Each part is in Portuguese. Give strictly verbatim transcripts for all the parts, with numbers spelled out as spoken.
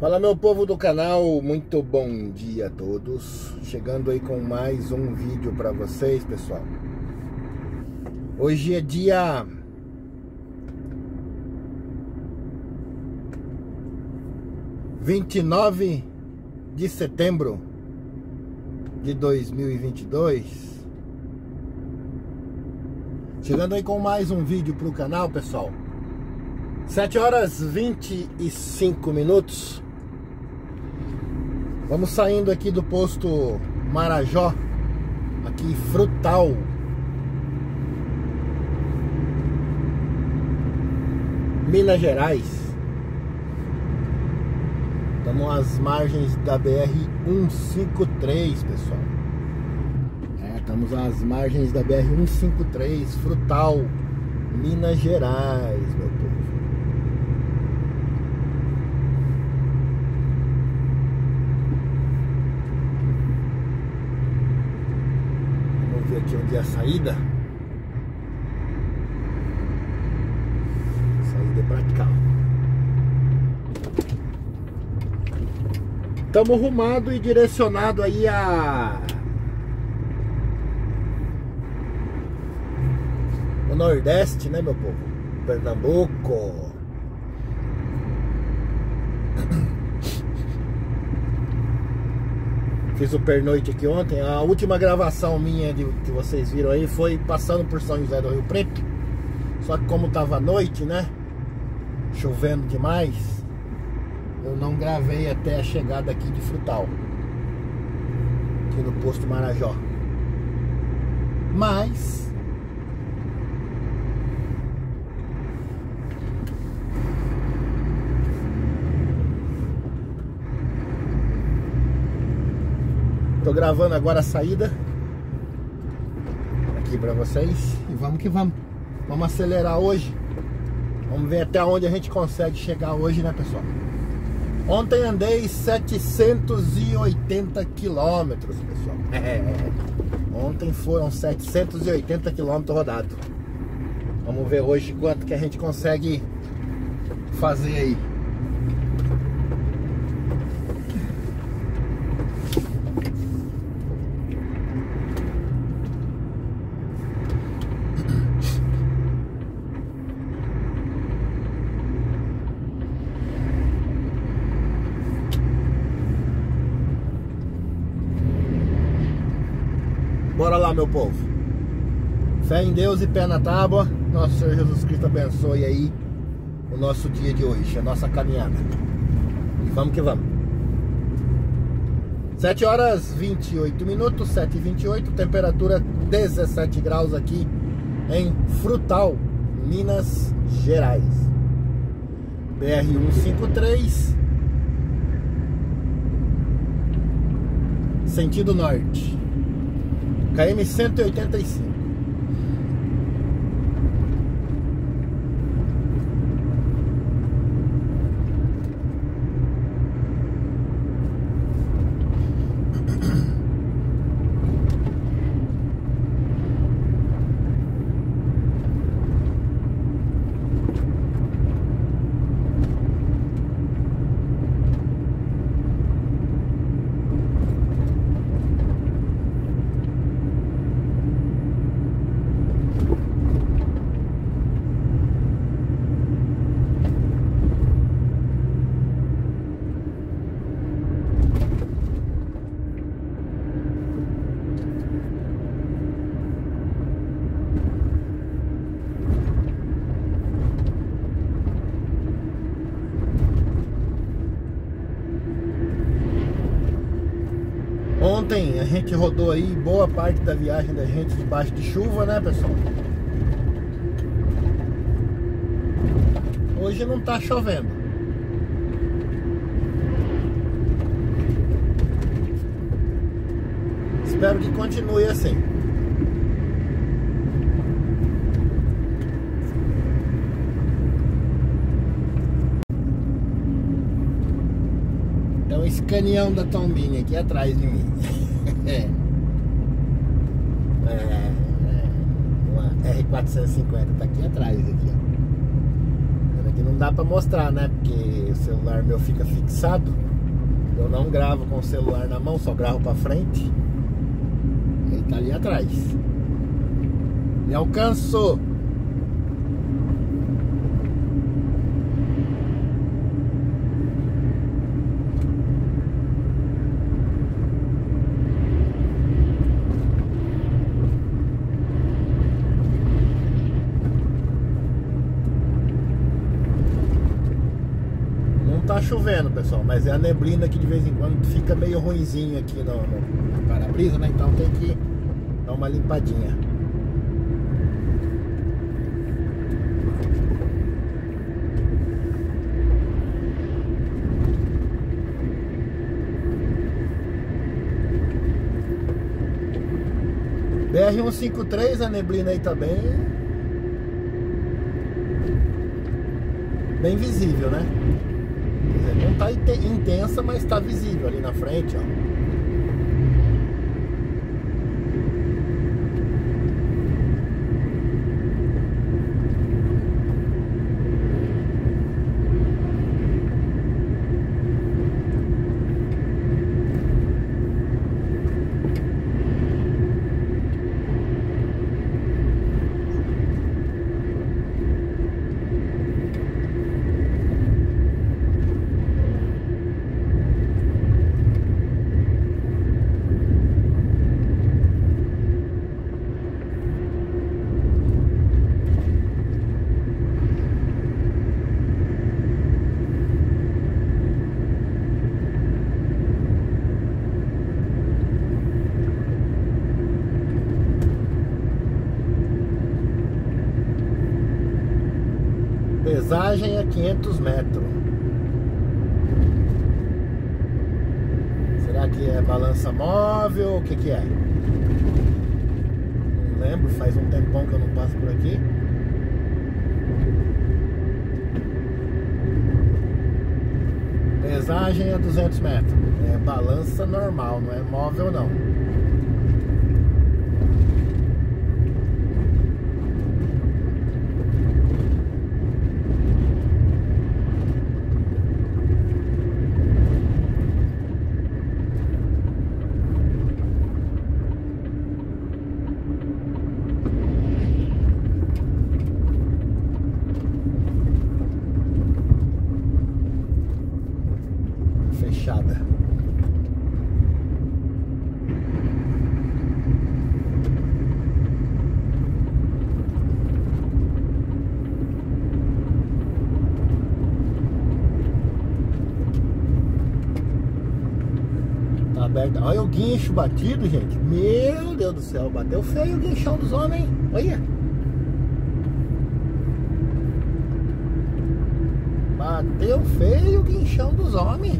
Fala, meu povo do canal, muito bom dia a todos. Chegando aí com mais um vídeo para vocês, pessoal. Hoje é dia vinte e nove de setembro de dois mil e vinte e dois. Chegando aí com mais um vídeo pro canal, pessoal. sete horas e vinte e cinco minutos. Vamos saindo aqui do posto Marajó, aqui em Frutal. Minas Gerais. Estamos às margens da B R cento e cinquenta e três, pessoal. É, estamos às margens da B R cento e cinquenta e três, Frutal, Minas Gerais, meu povo. Aqui onde é a saída. Saída é pra cá. Estamos rumado e direcionado aí a o Nordeste, né, meu povo? Pernambuco. Fiz o pernoite aqui ontem. A última gravação minha de, que vocês viram aí foi passando por São José do Rio Preto. Só que como tava noite, né, chovendo demais, eu não gravei até a chegada aqui de Frutal, aqui no posto Marajó. Mas tô gravando agora a saída aqui pra vocês. E vamos que vamos. Vamos acelerar hoje. Vamos ver até onde a gente consegue chegar hoje, né, pessoal? Ontem andei setecentos e oitenta quilômetros, pessoal. É. Ontem foram setecentos e oitenta quilômetros rodados. Vamos ver hoje quanto que a gente consegue fazer aí. Bora lá, meu povo. Fé em Deus e pé na tábua. Nosso Senhor Jesus Cristo abençoe aí o nosso dia de hoje, a nossa caminhada. E vamos que vamos. sete horas e vinte e oito minutos, sete e vinte e oito, temperatura dezessete graus aqui em Frutal, Minas Gerais. B R cento e cinquenta e três, sentido norte. K M cento e oitenta e cinco. Ontem a gente rodou aí boa parte da viagem da gente debaixo de chuva, né, pessoal? Hoje não tá chovendo. Espero que continue assim. Então esse caminhão da Tombini aqui atrás de mim. É. É, uma R quatrocentos e cinquenta tá aqui atrás, aqui, ó. Aqui não dá pra mostrar, né? Porque o celular meu fica fixado. Eu não gravo com o celular na mão, só gravo pra frente. Ele tá ali atrás. Me alcançou. Tá chovendo, pessoal, mas é a neblina que de vez em quando fica meio ruinzinho aqui no, no para-brisa, né? Então tem que dar uma limpadinha. B R cento e cinquenta e três, a neblina aí tá bem bem visível, né? Não tá intensa, mas tá visível ali na frente, ó. Pesagem a quinhentos metros. Será que é balança móvel? O que que é? Não lembro, faz um tempão que eu não passo por aqui. Pesagem a duzentos metros. É balança normal, não é móvel não. Fechada. Tá aberta. Olha o guincho batido, gente. Meu Deus do céu, bateu feio o guinchão dos homens, hein? Olha. Bateu feio o guinchão dos homens.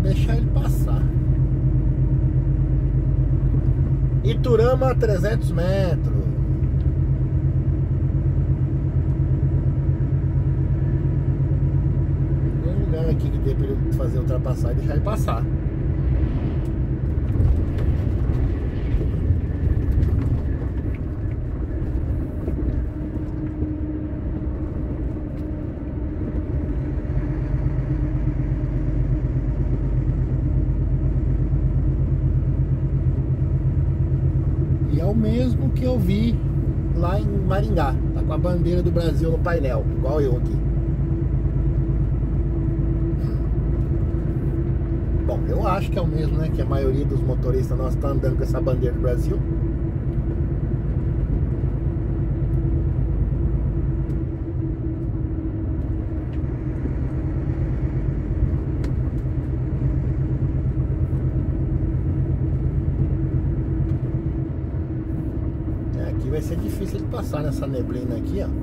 deixar ele passar. Iturama a trezentos metros. Tem um lugar aqui que dê pra ele fazer ultrapassar e deixar ele passar. É o mesmo que eu vi lá em Maringá. Tá com a bandeira do Brasil no painel, igual eu aqui. Bom, eu acho que é o mesmo, né? Que a maioria dos motoristas nós tá andando com essa bandeira do Brasil. Vai ser difícil ele passar nessa neblina aqui, ó.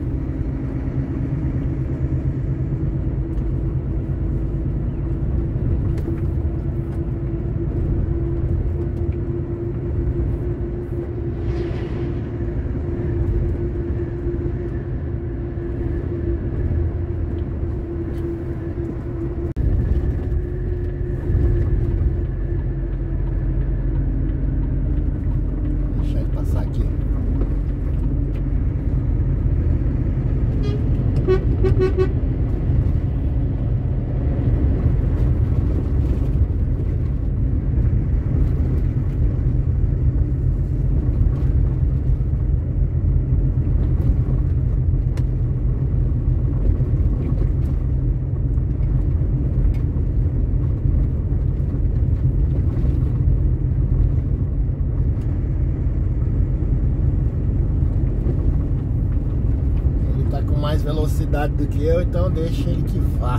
Deixa ele passar aqui. Mais velocidade do que eu, então deixa ele que vá.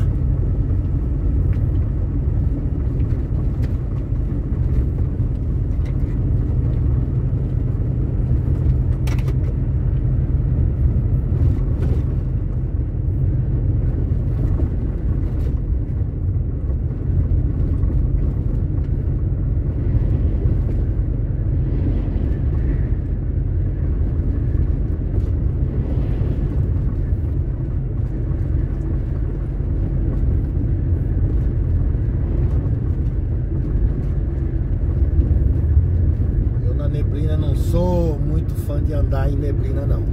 Não sou muito fã de andar em neblina, não.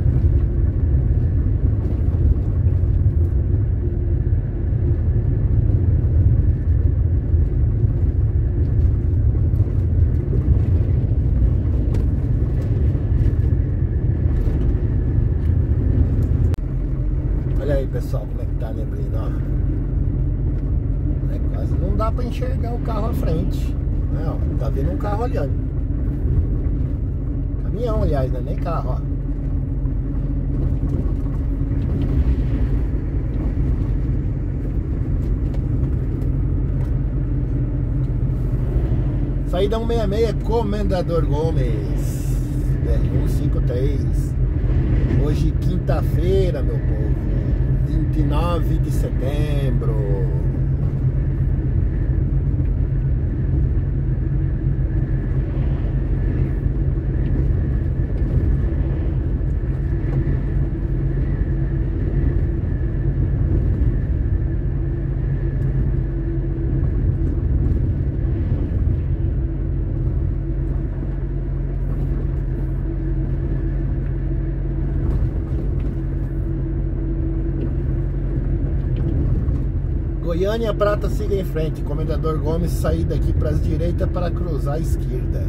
Olha aí, pessoal, como é que tá a neblina, ó. É, quase não dá pra enxergar o carro à frente, né, ó. Tá vendo um carro olhando. Caminhão, aliás, não é nem carro, ó. Saída cento e sessenta e seis, Comendador Gomes, B R cento e cinquenta e três. Hoje, quinta-feira, meu povo, vinte e nove de setembro. Goiânia, Prata, siga em frente. Comendador Gomes, sair daqui para as direitas para cruzar a esquerda.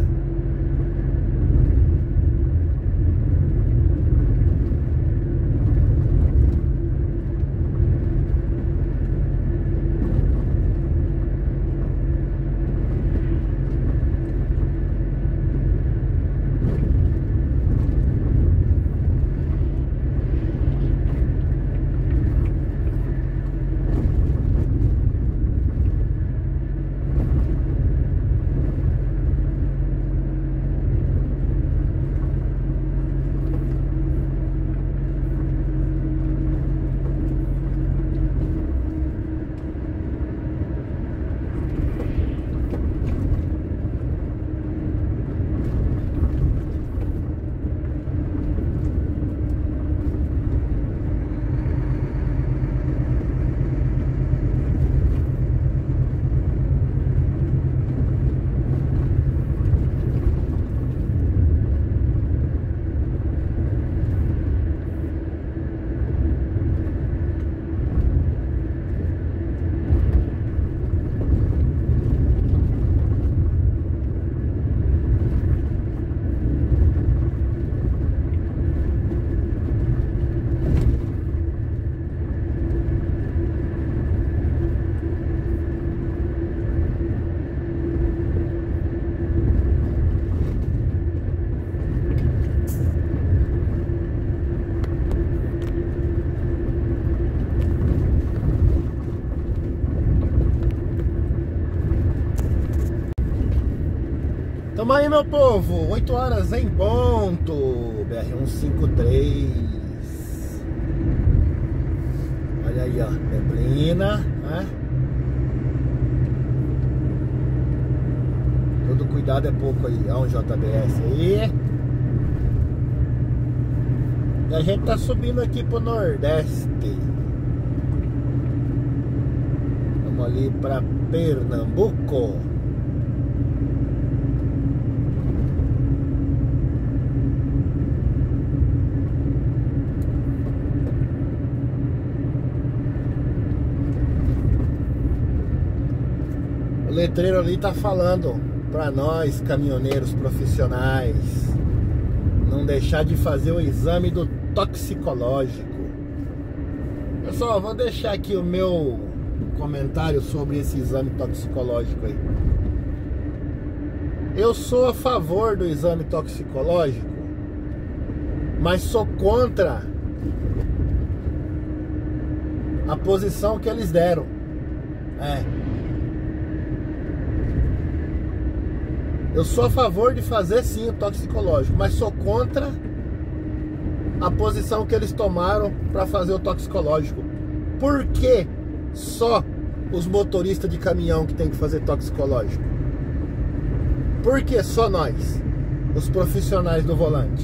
Tamo aí, meu povo, oito horas em ponto, B R cento e cinquenta e três. Olha aí, ó, neblina, né? Todo cuidado é pouco aí, ó, um J B S aí. E a gente tá subindo aqui pro Nordeste. Vamos ali pra Pernambuco. O letreiro ali tá falando pra nós, caminhoneiros profissionais, não deixar de fazer o exame do toxicológico. Pessoal, vou deixar aqui o meu comentário sobre esse exame toxicológico aí. Eu sou a favor do exame toxicológico, mas sou contra a posição que eles deram. É. Eu sou a favor de fazer sim o toxicológico, mas sou contra a posição que eles tomaram para fazer o toxicológico. Por que só os motoristas de caminhão que tem que fazer toxicológico? Por que só nós, os profissionais do volante?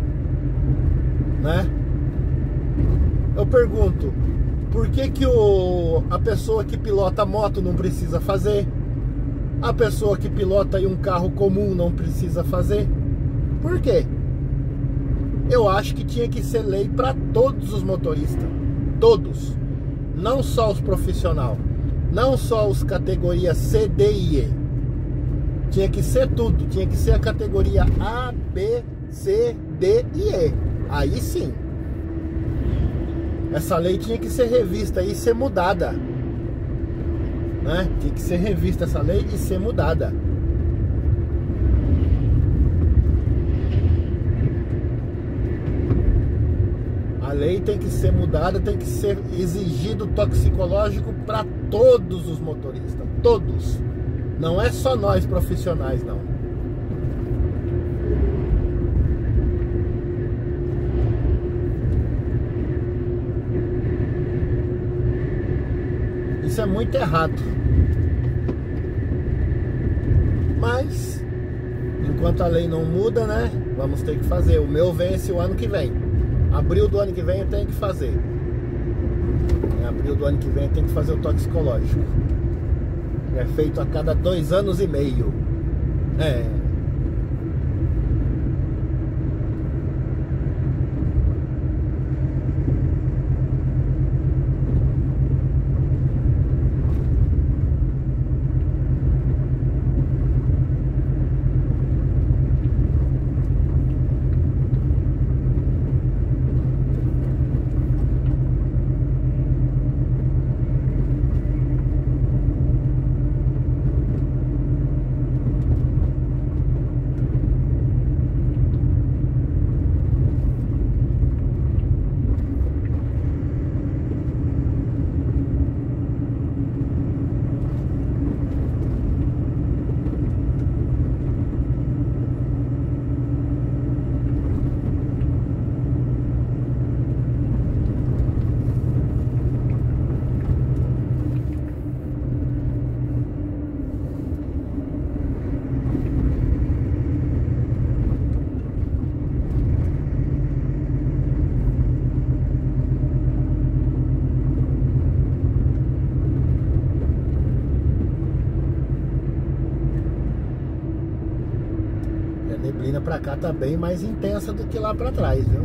Né? Eu pergunto, por que que o, a pessoa que pilota moto não precisa fazer? A pessoa que pilota aí um carro comum não precisa fazer? Por quê? Eu acho que tinha que ser lei para todos os motoristas. Todos. Não só os profissionais. Não só os categorias C, D e E. Tinha que ser tudo. Tinha que ser a categoria A, B, C, D e E. Aí sim. Essa lei tinha que ser revista e ser mudada. Né? Tem que ser revista essa lei e ser mudada. A lei tem que ser mudada, tem que ser exigido toxicológico para todos os motoristas, todos. Não é só nós profissionais, não. Isso é muito errado. Mas enquanto a lei não muda, né, vamos ter que fazer. O meu vence o ano que vem. Abril do ano que vem eu tenho que fazer. Em abril do ano que vem eu tenho que fazer o toxicológico. É feito a cada dois anos e meio. É. A neblina pra cá tá bem mais intensa do que lá pra trás, viu?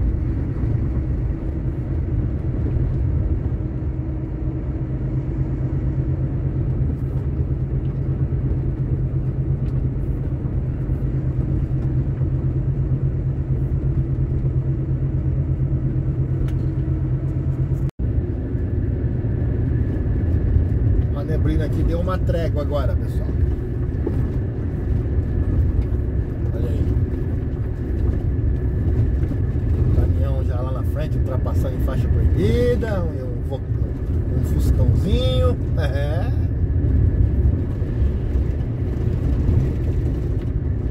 A neblina aqui deu uma trégua agora, pessoal. Ultrapassando em faixa proibida, um, um, um fuscãozinho, é.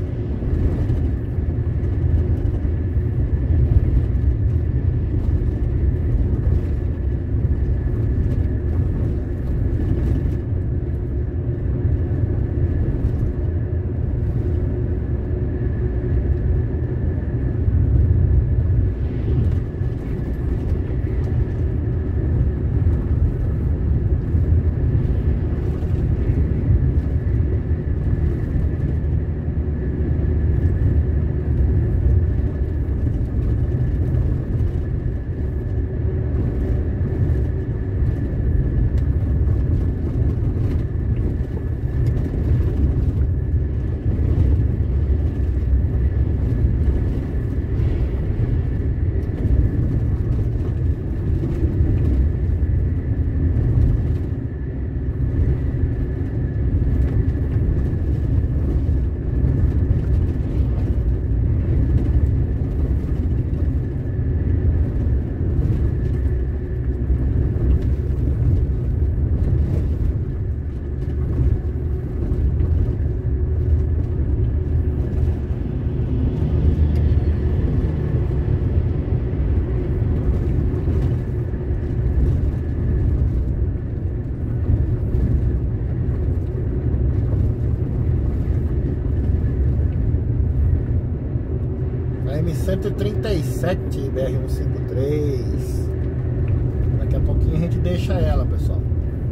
cento e trinta e sete B R cento e cinquenta e três. Daqui a pouquinho a gente deixa ela, pessoal.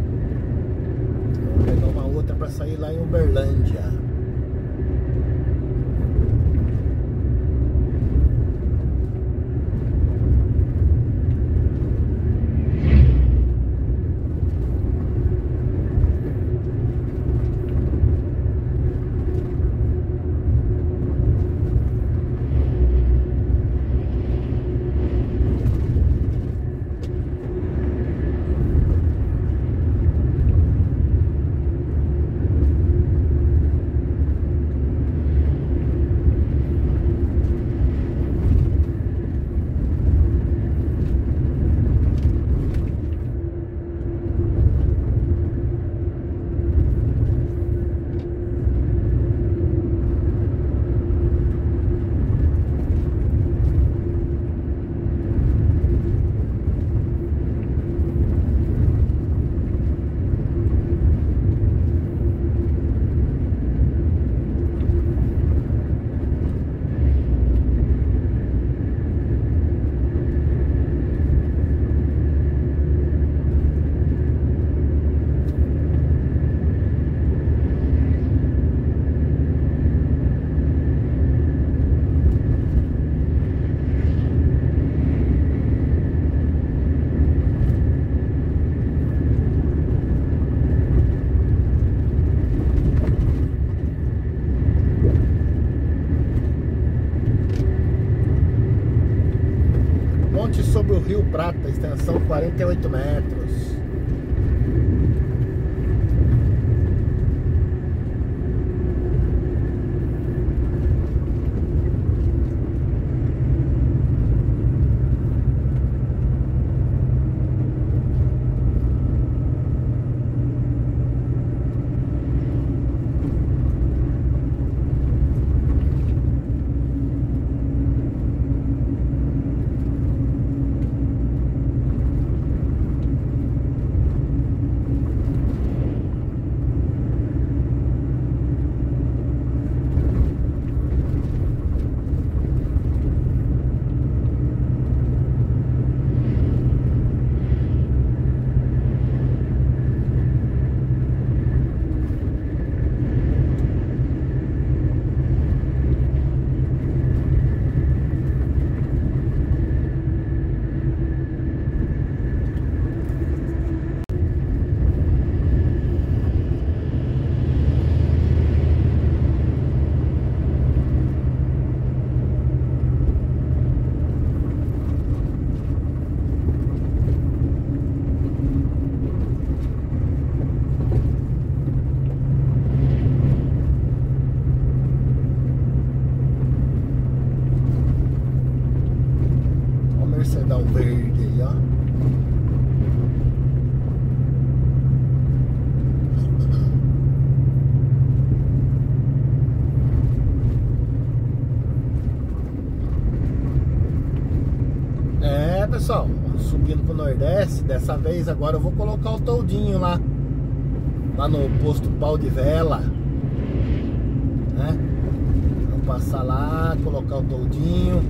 Vamos pegar uma outra para sair lá em Uberlândia. Sobre o Rio Prata, extensão quarenta e oito metros. Mercedão verde aí, ó. É, pessoal, subindo pro Nordeste. Dessa vez agora eu vou colocar o toldinho lá Lá no posto Pau de Vela, né? Vamos passar lá, colocar o toldinho,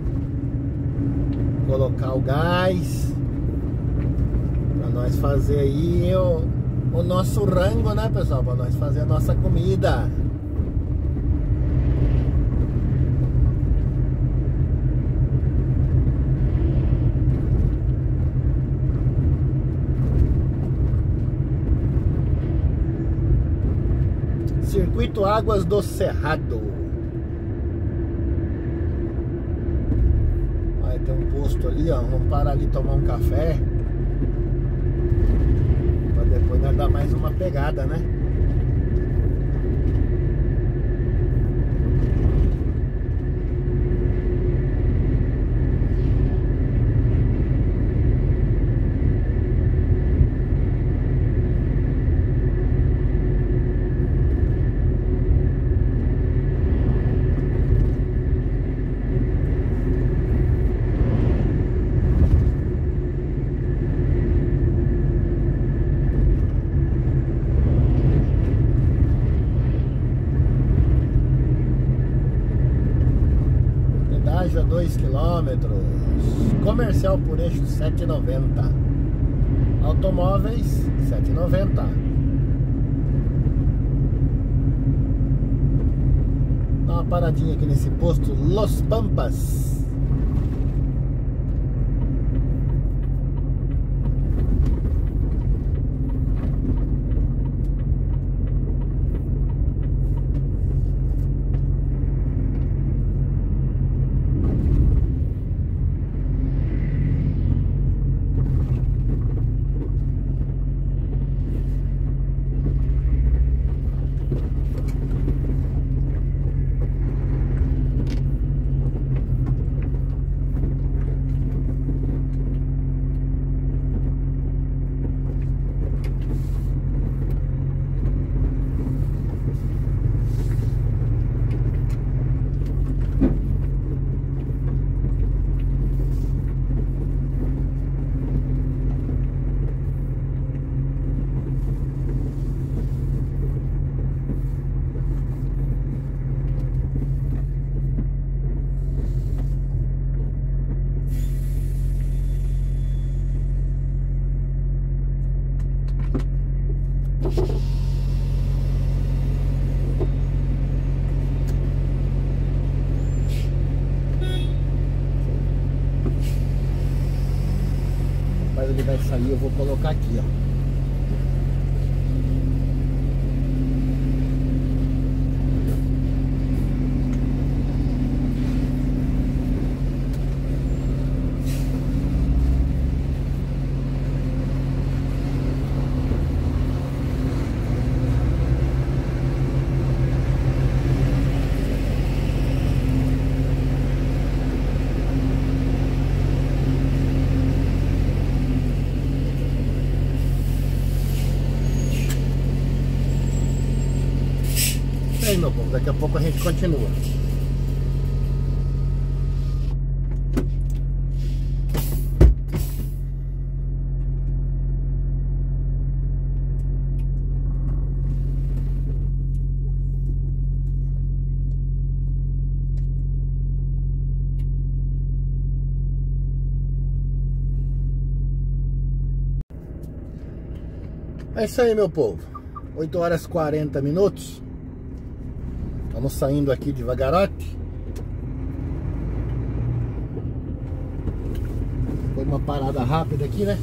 colocar o gás para nós fazer aí o, o nosso rango, né, pessoal? Para nós fazer a nossa comida. Circuito Águas do Cerrado. Aí tem um posto ali, ó. Vamos parar ali tomar um café, pra depois nós dar mais uma pegada, né? dois quilômetros. Comercial por eixo sete e noventa. Automóveis sete e noventa. Dá uma paradinha aqui nesse posto Los Pampas. Mas ele vai sair, eu vou colocar aqui, ó. Aí, meu povo, daqui a pouco a gente continua. É isso aí, meu povo. oito horas e quarenta minutos. Estamos saindo aqui devagarote. Foi uma parada rápida aqui, né?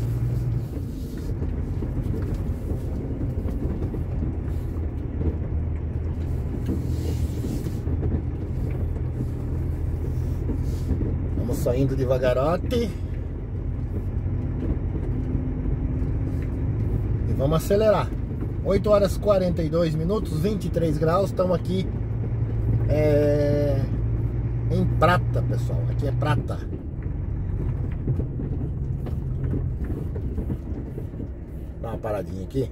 Estamos saindo devagarote. E vamos acelerar. oito horas e quarenta e dois minutos, vinte e três graus. Estamos aqui É... em Prata, pessoal. Aqui é Prata. Dá uma paradinha aqui.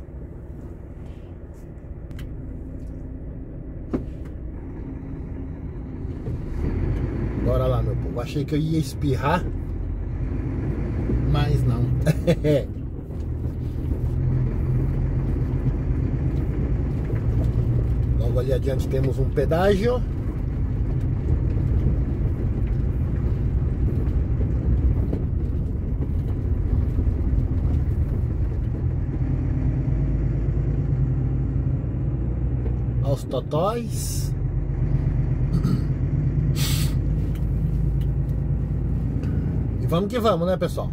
Bora lá, meu povo. Achei que eu ia espirrar, mas não. Logo ali adiante temos um pedágio. Aos totóis. E vamos que vamos, né, pessoal?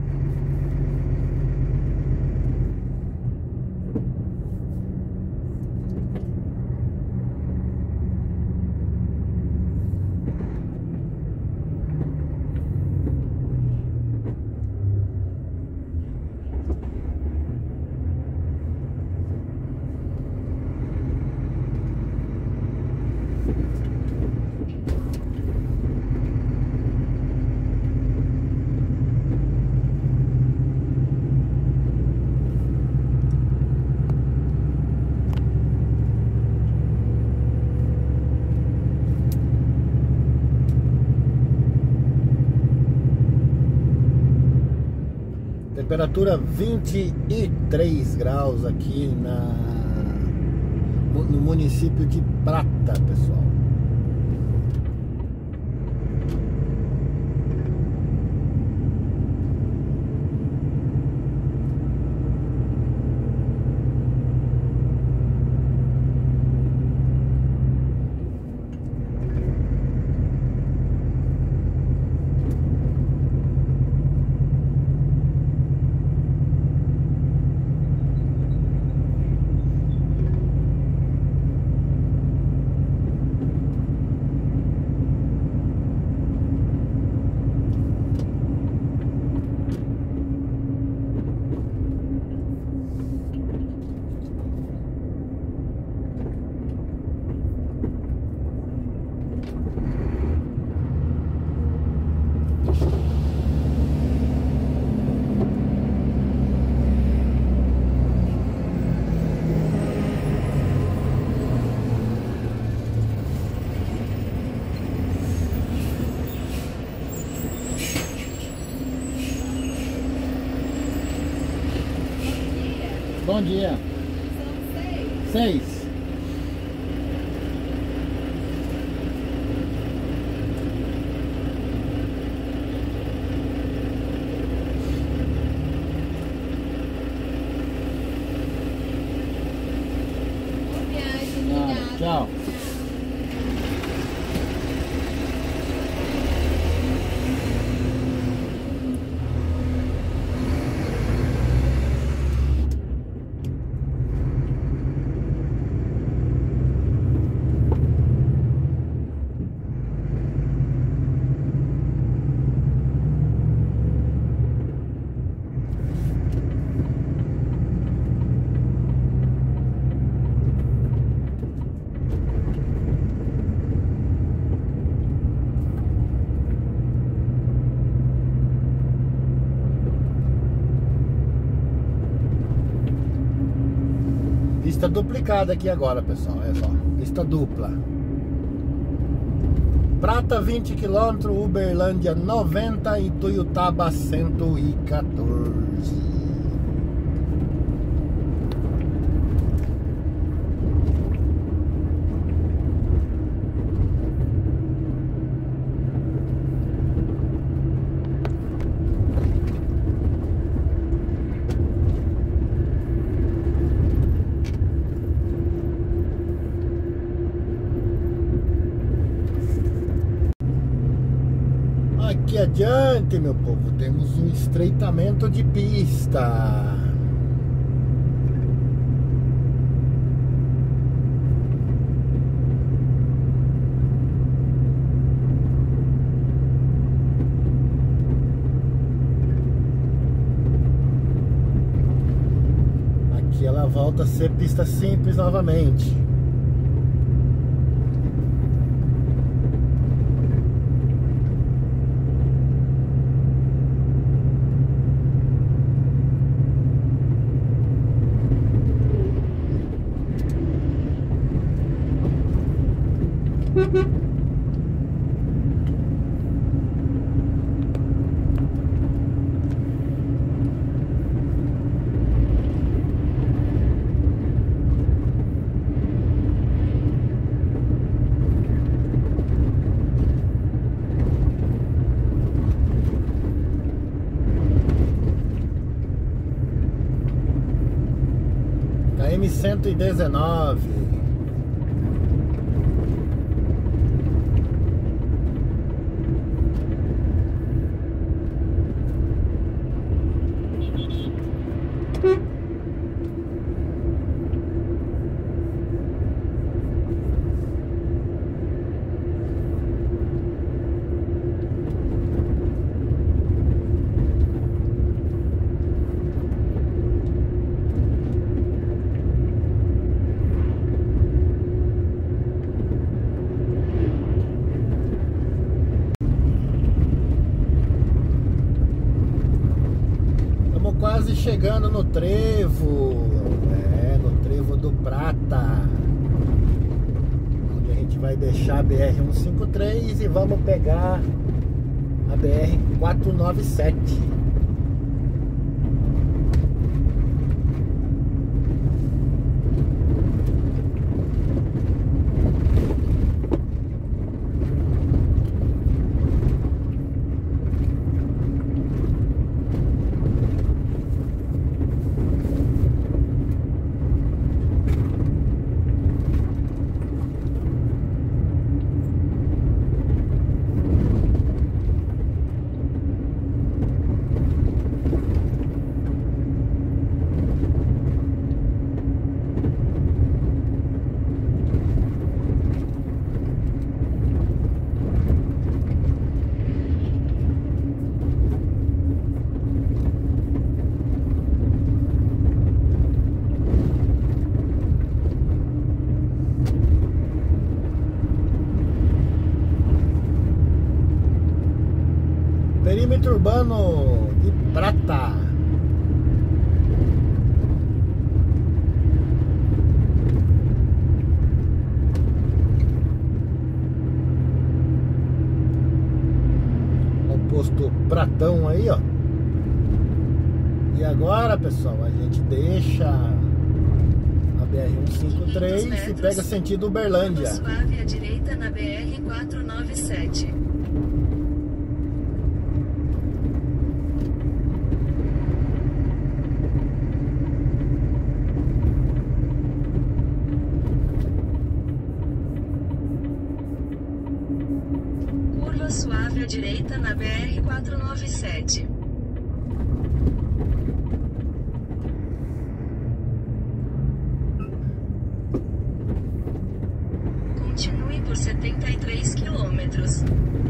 Temperatura vinte e três graus aqui na, no município de Prata, pessoal. Bom dia. São seis. Seis. Boa viagem, Ah, obrigada. tchau. Pista duplicada aqui agora, pessoal. Olha só. Pista dupla. Prata vinte quilômetros, Uberlândia noventa e Tuiutaba cento e quatorze. Aqui adiante, meu povo, temos um estreitamento de pista. Aqui ela volta a ser pista simples novamente. M cento e dezenove. Quase chegando no trevo, é, no trevo do Prata, onde a gente vai deixar a B R cento e cinquenta e três e vamos pegar a B R quatrocentos e noventa e sete. Perímetro urbano de Prata. O posto Pratão aí, ó. E E agora, pessoal, a gente deixa a B R cento e cinquenta e três e pega sentido Uberlândia. Suave à direita na B R quatrocentos e noventa e sete. Curva suave à direita na B R quatrocentos e noventa e sete. Continue por setenta e três quilômetros.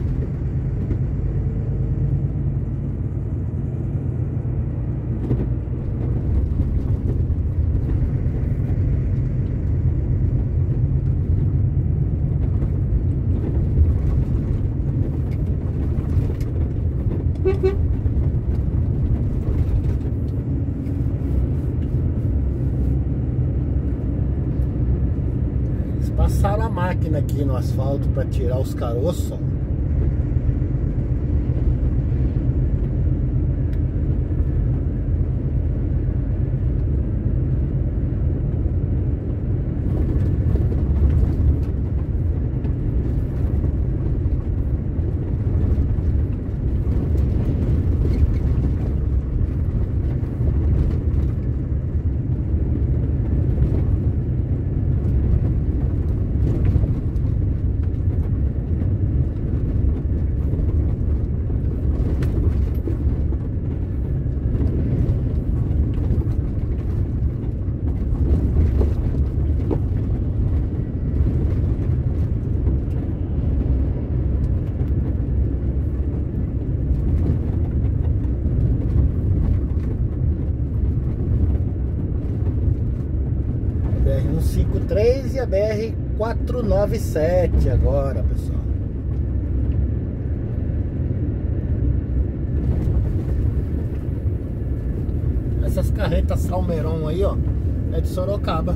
Passaram a máquina aqui no asfalto para tirar os caroços. B R cento e cinquenta e três e a B R quatrocentos e noventa e sete agora, pessoal. Essas carretas Salmeron aí, ó, é de Sorocaba.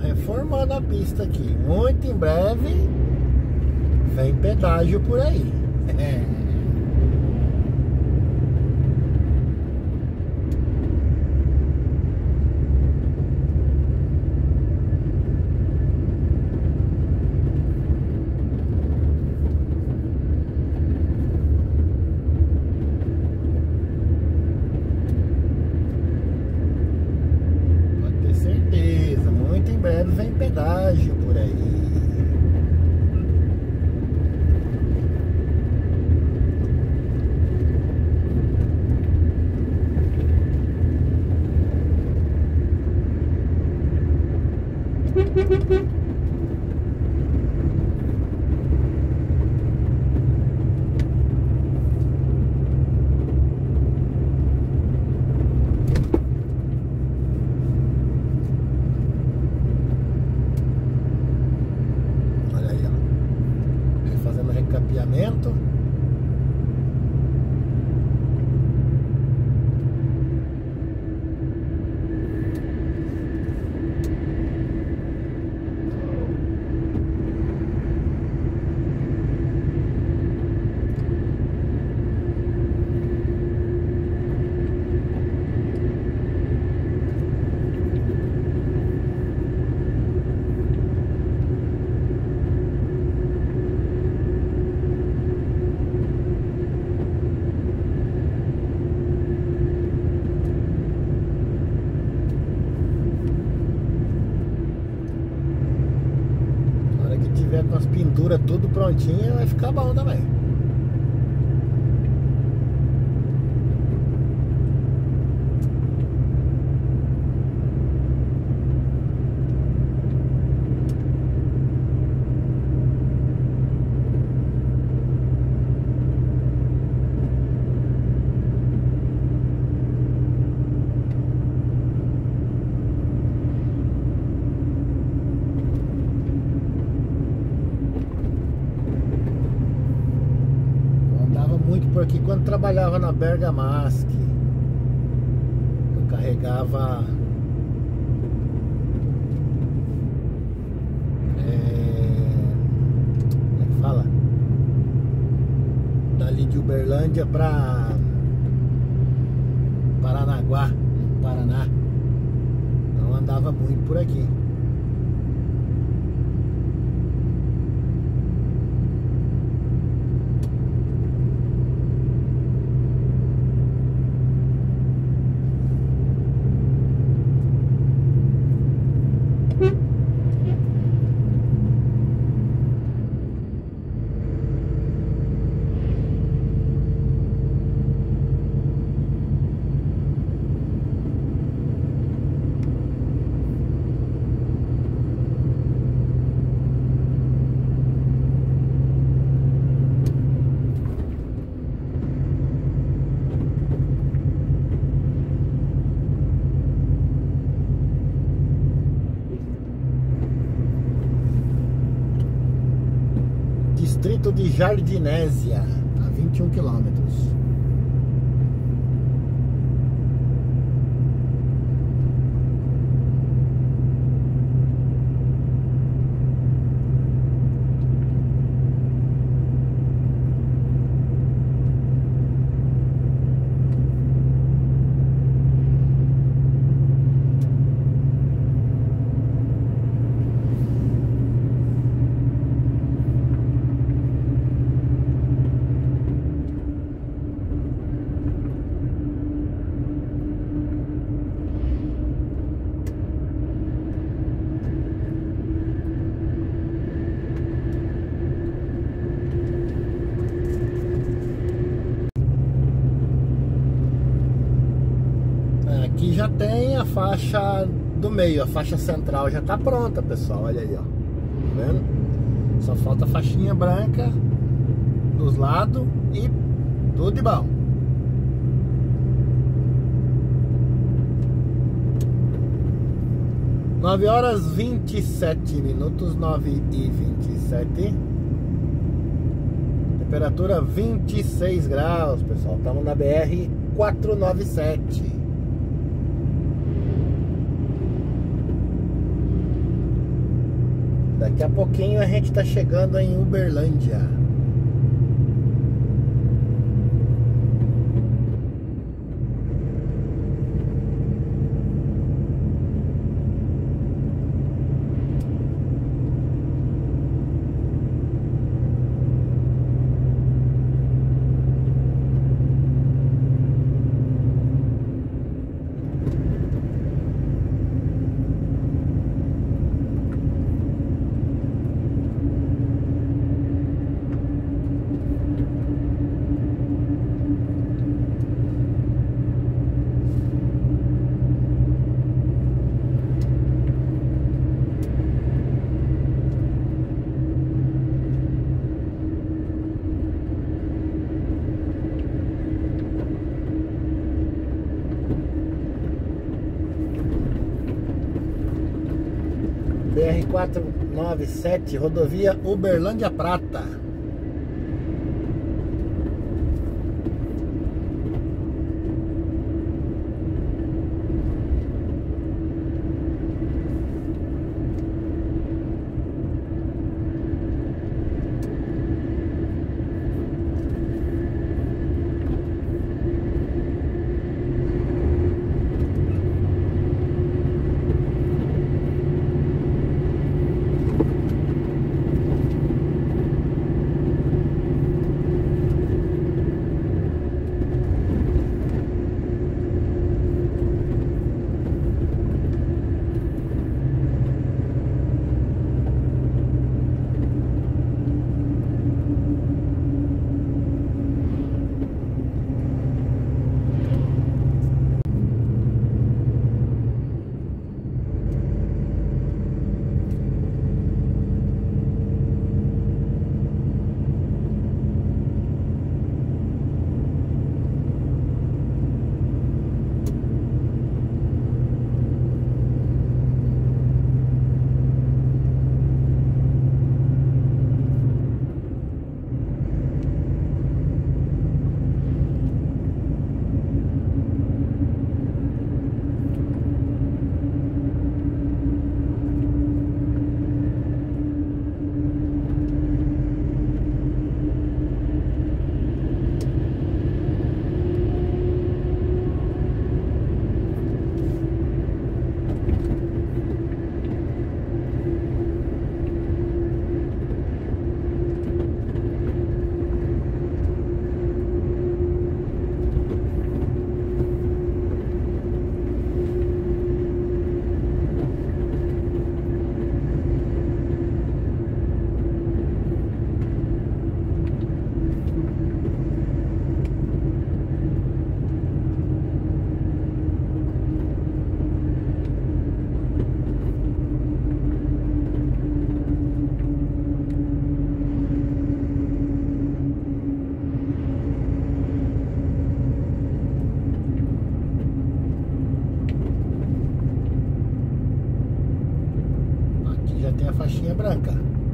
reformando a pista aqui. Muito em breve vem pedágio por aí. É. Vem pedágio por aí. Capeamento. Com as pinturas tudo prontinha, vai ficar bom também. Porque quando trabalhava na Bergamasque, eu carregava é, como é que fala? Dali de Uberlândia para Paranaguá, Paraná. Então andava muito por aqui. Distrito de Jardinésia, a vinte e um quilômetros. Aqui já tem a faixa do meio, a faixa central já tá pronta, pessoal. Olha aí, ó. Tá vendo? Só falta a faixinha branca dos lados e tudo de bom. nove horas e vinte e sete minutos, nove e vinte e sete. Temperatura vinte e seis graus, pessoal. Estamos na B R quatrocentos e noventa e sete. Daqui a pouquinho a gente tá chegando em Uberlândia. B R quatrocentos e noventa e sete, rodovia Uberlândia Prata. Tem a faixinha branca.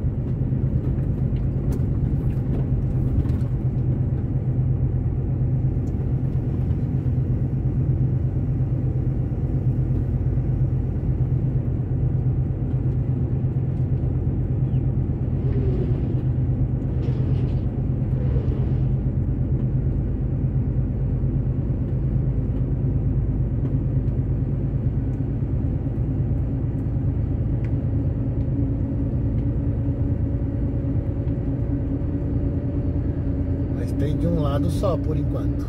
Tem de um lado só por enquanto.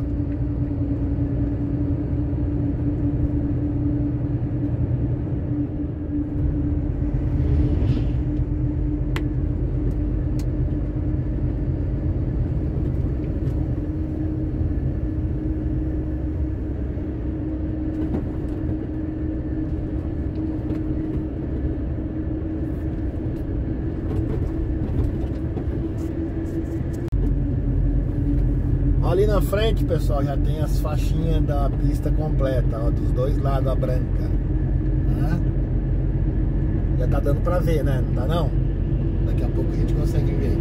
Ali na frente, pessoal, já tem as faixinhas da pista completa, ó, dos dois lados a branca. Tá? Já tá dando pra ver, né? Não tá não? Daqui a pouco a gente consegue ver.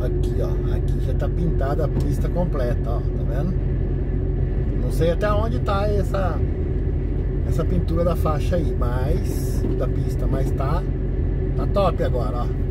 Aqui, ó, aqui já tá pintada a pista completa, ó, tá vendo? Não sei até onde tá essa essa pintura da faixa aí, mas da pista, mas tá tá top agora, ó.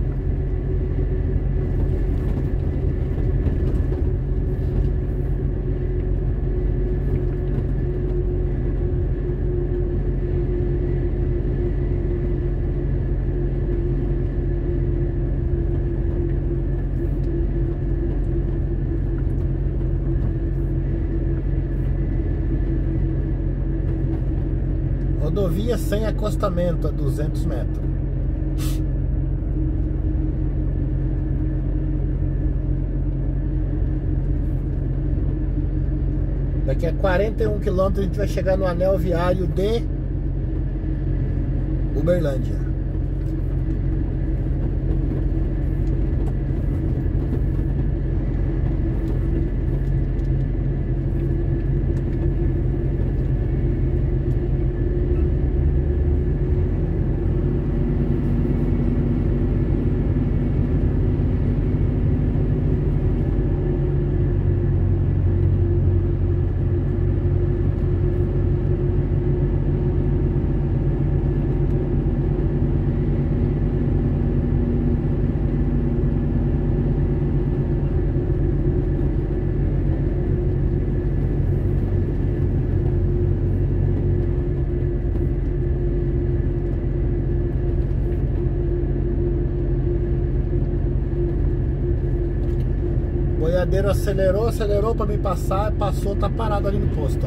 Rodovia sem acostamento a duzentos metros. Daqui a quarenta e um quilômetros a gente vai chegar no anel viário de Uberlândia. O boiadeiro acelerou, acelerou pra me passar, passou, tá parado ali no posto, ó.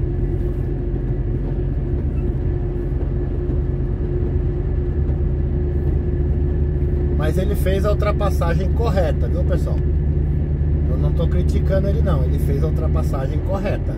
Mas ele fez a ultrapassagem correta, viu, pessoal? Eu não tô criticando ele não, ele fez a ultrapassagem correta.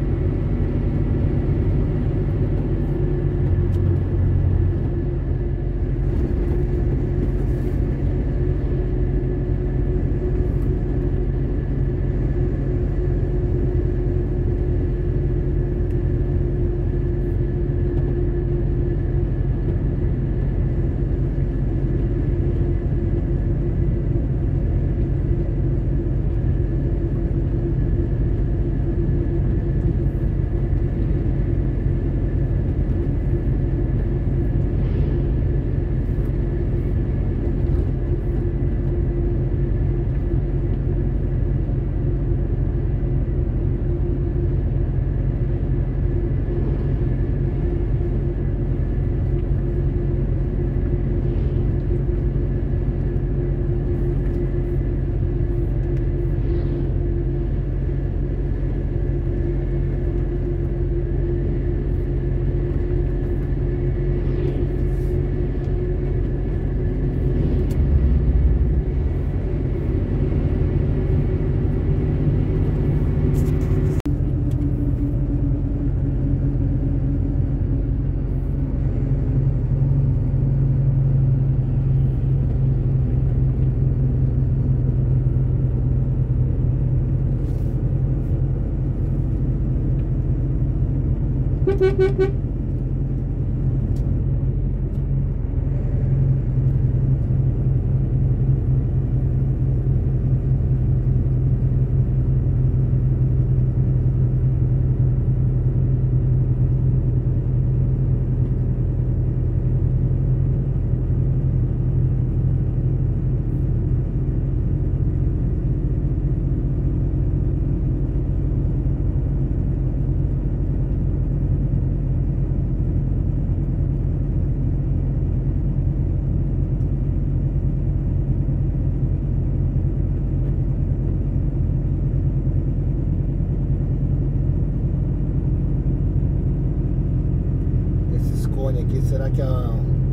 Aqui, será que a...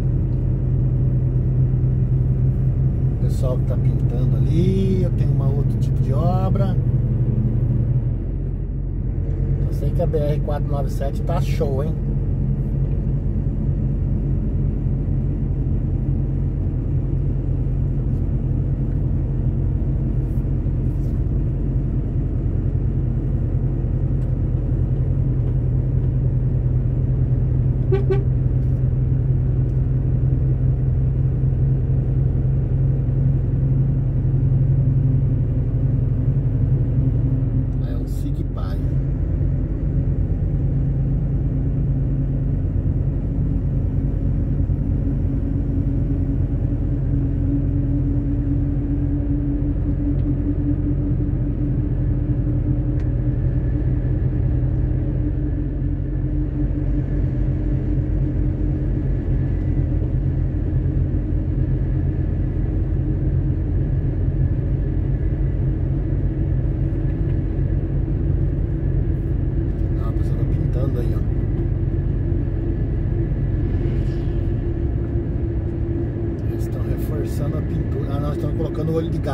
o pessoal que tá pintando ali, eu tenho uma outro tipo de obra. Eu sei que a B R quatrocentos e noventa e sete tá show, hein?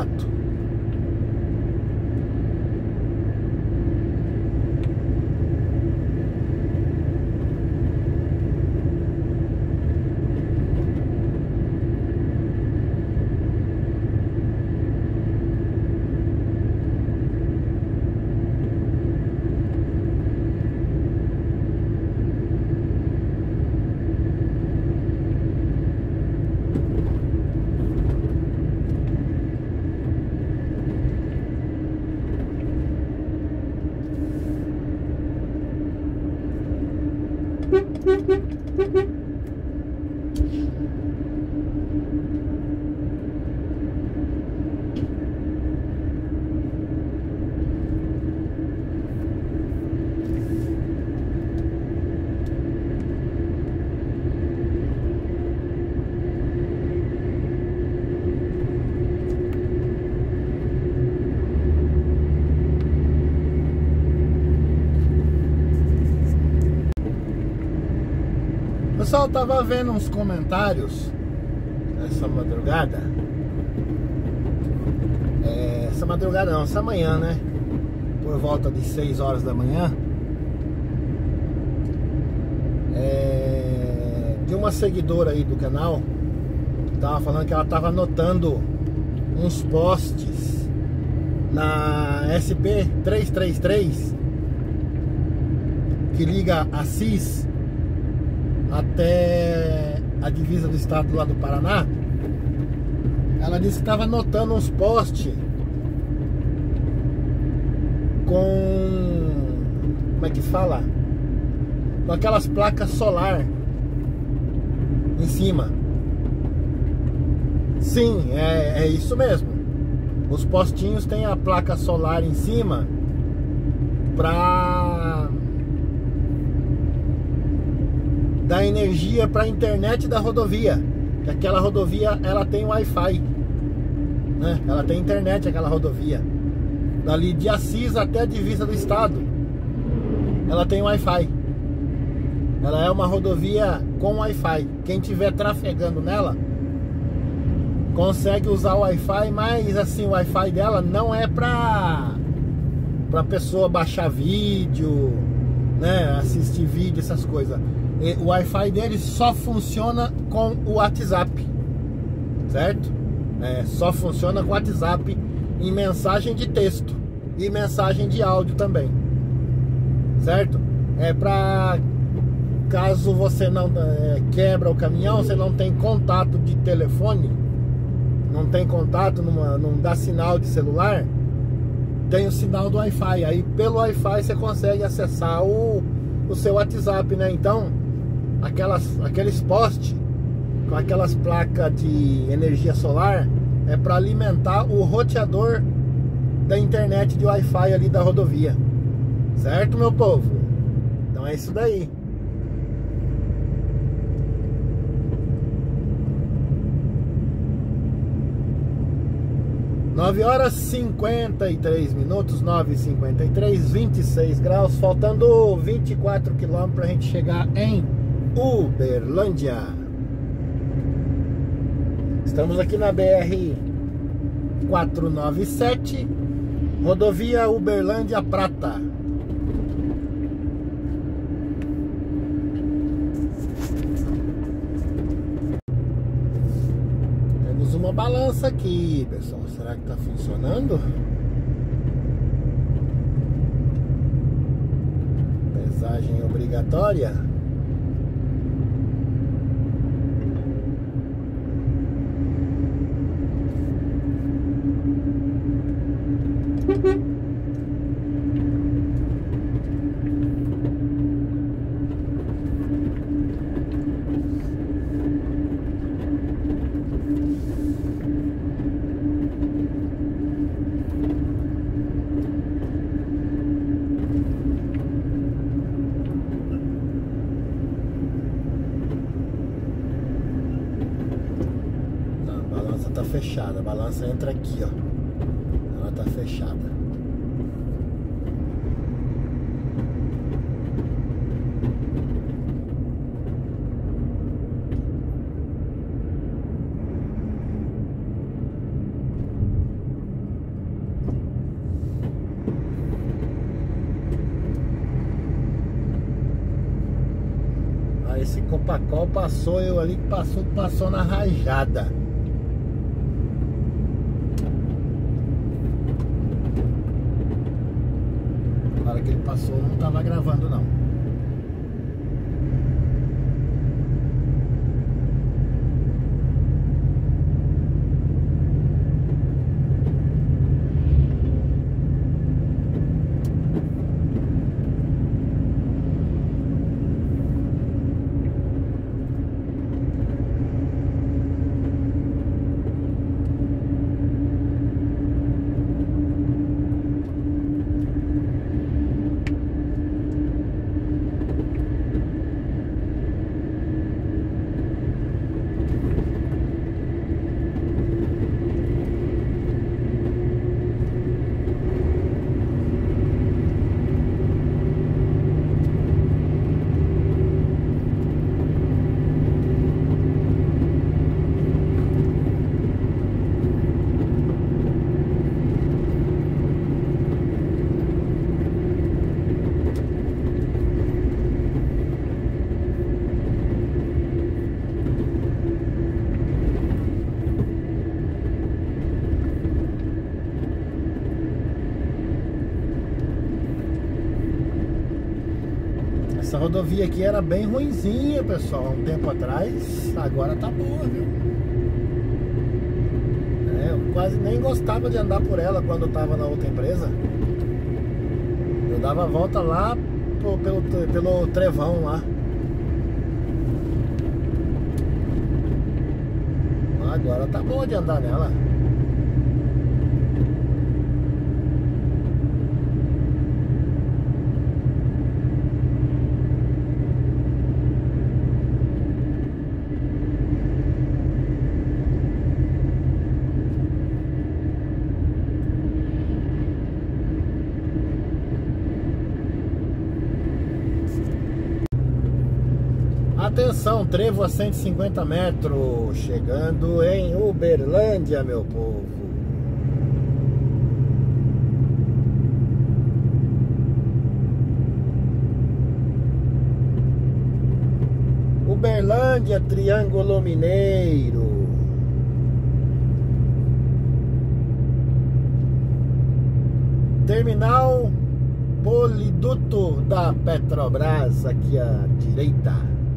Exato. Pessoal, tava vendo uns comentários essa madrugada. É, essa madrugada não, essa manhã, né? Por volta de seis horas da manhã. É, de uma seguidora aí do canal que tava falando que ela tava anotando uns posts na S P trezentos e trinta e três que liga Assis até a divisa do estado lá do Paraná. Ela disse que estava anotando uns postes com, como é que fala? Com aquelas placas solar em cima. Sim, é, é isso mesmo. Os postinhos têm a placa solar em cima para dar energia para a internet da rodovia. Que aquela rodovia ela tem Wi-Fi, né? Ela tem internet, aquela rodovia. Dali de Assis até a divisa do estado, ela tem Wi-Fi. Ela é uma rodovia com Wi-Fi. Quem tiver trafegando nela consegue usar o Wi-Fi, mas assim, o Wi-Fi dela não é pra pra pessoa baixar vídeo, né, assistir vídeo, essas coisas. O Wi-Fi dele só funciona com o WhatsApp, certo? É, só funciona com o WhatsApp em mensagem de texto e mensagem de áudio também, certo? É pra caso você não é, quebra o caminhão, você não tem contato de telefone, não tem contato, numa, não dá sinal de celular, tem o sinal do Wi-Fi. Aí pelo Wi-Fi você consegue acessar o, o seu WhatsApp, né? Então, aquelas, aqueles postes com aquelas placas de energia solar é para alimentar o roteador da internet de Wi-Fi ali da rodovia, certo, meu povo? Então é isso daí. nove horas e cinquenta e três minutos, nove e cinquenta e três, vinte e seis graus, faltando vinte e quatro quilômetros para a gente chegar em Uberlândia. Estamos aqui na B R quatrocentos e noventa e sete, rodovia Uberlândia Prata. Temos uma balança aqui, pessoal. Será que está funcionando? Pesagem obrigatória. Tá fechada, a balança entra aqui, ó. Ela tá fechada. Esse Copacol passou, eu ali que passou, passou na rajada. Na hora que ele passou, não tava gravando não. Essa rodovia aqui era bem ruinzinha, pessoal, há um tempo atrás. Agora tá boa, viu? É, eu quase nem gostava de andar por ela quando eu tava na outra empresa. Eu dava a volta lá pelo, pelo, pelo Trevão lá. Agora tá boa de andar nela. Atenção, trevo a cento e cinquenta metros, chegando em Uberlândia, meu povo. Uberlândia, Triângulo Mineiro. Terminal Poliduto da Petrobras, aqui à direita.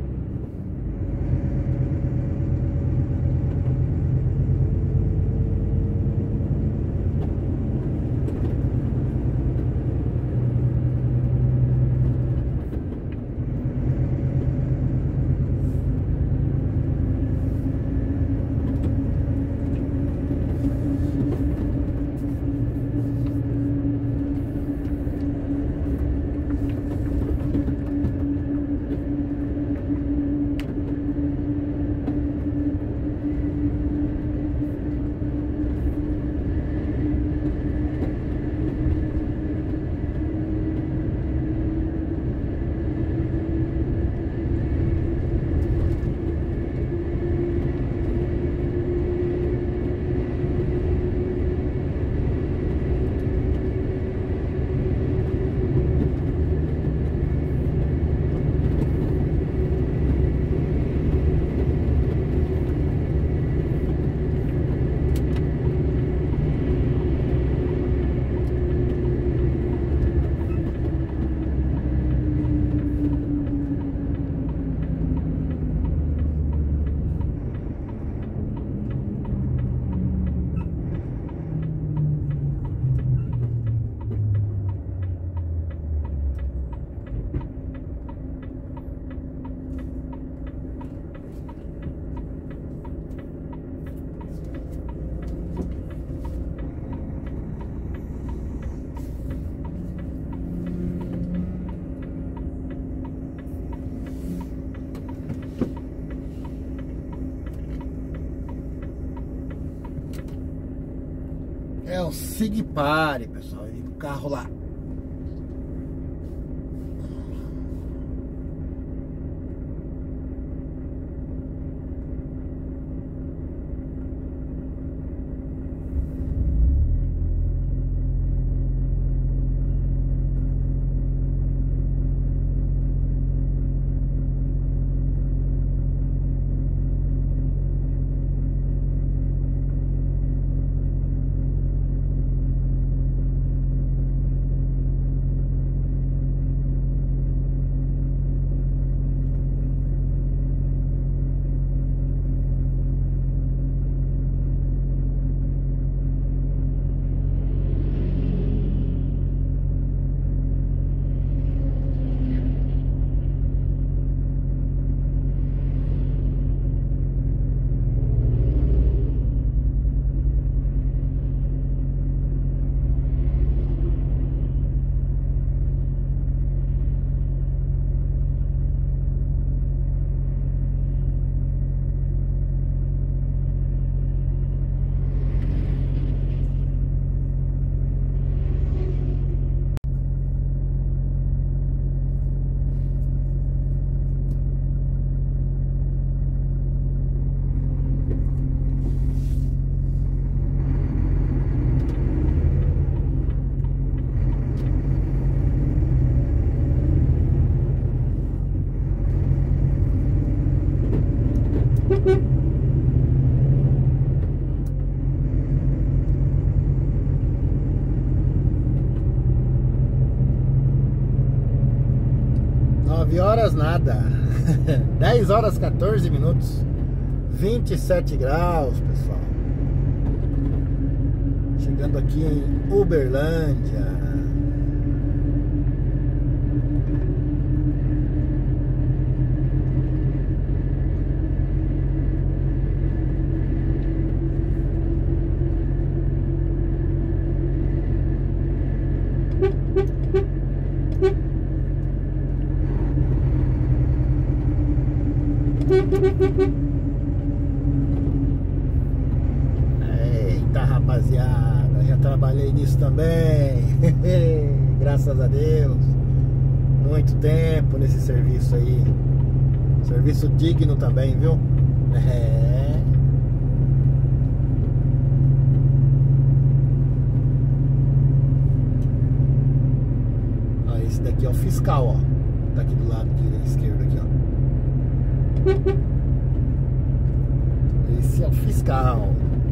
É o Sigpare, pessoal. E o carro lá. nove horas nada. dez horas quatorze minutos. vinte e sete graus, pessoal. Chegando aqui em Uberlândia. Eita, rapaziada, já trabalhei nisso também. Graças a Deus. Muito tempo nesse serviço aí. Serviço digno também, viu? É. Ó, esse daqui é o fiscal, ó. Tá aqui do lado direito, esquerdo aqui, ó. Esse é o fiscal.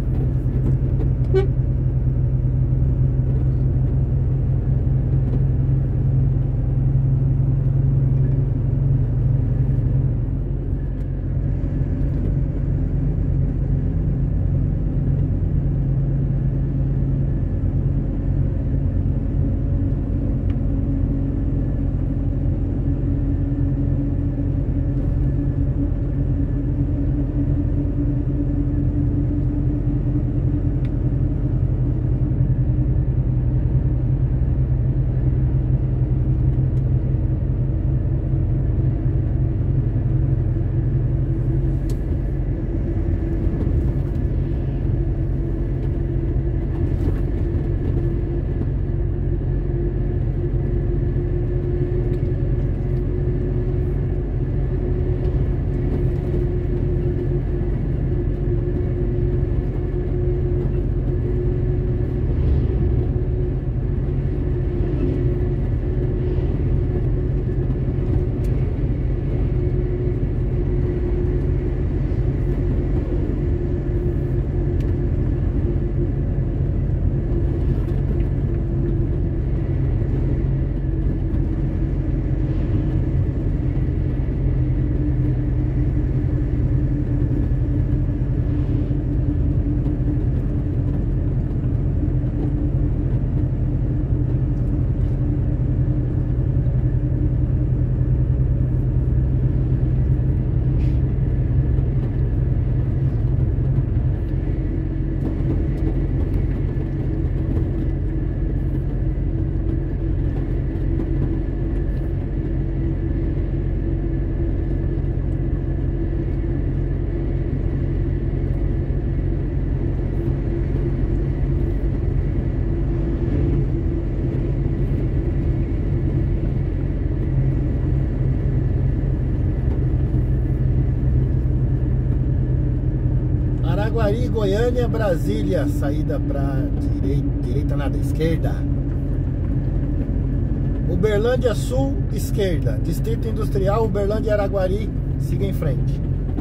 Araguari, Goiânia, Brasília. Saída para direita, direita nada, esquerda. Uberlândia Sul, esquerda. Distrito Industrial, Uberlândia e Araguari. Siga em frente.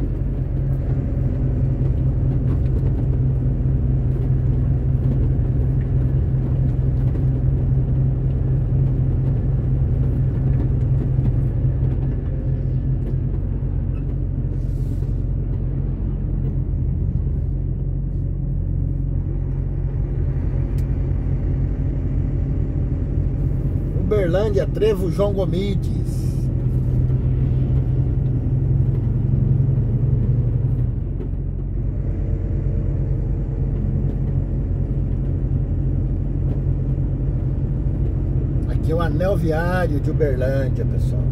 Uberlândia, Trevo João Gomides. Aqui é o anel viário de Uberlândia, pessoal.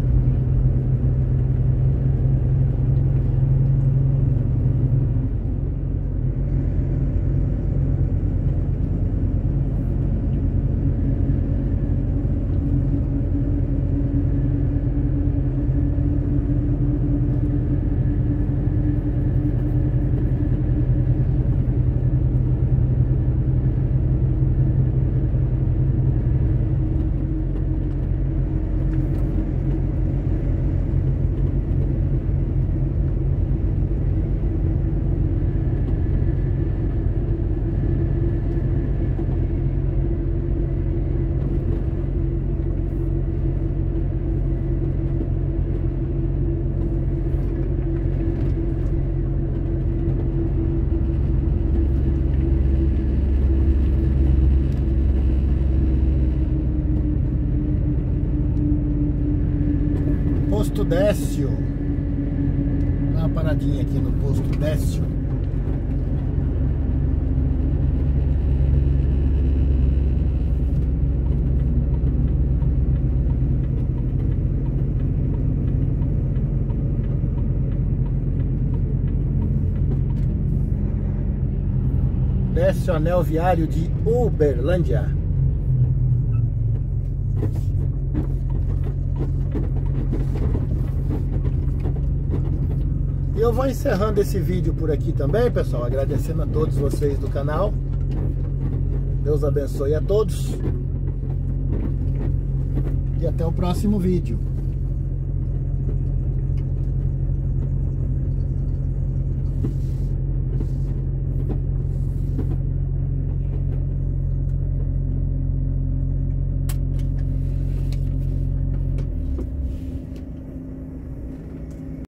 Posto Décio. Dá uma paradinha aqui no Posto Décio. Décio, anel viário de Uberlândia. E eu vou encerrando esse vídeo por aqui também, pessoal, agradecendo a todos vocês do canal. Deus abençoe a todos. E até o próximo vídeo.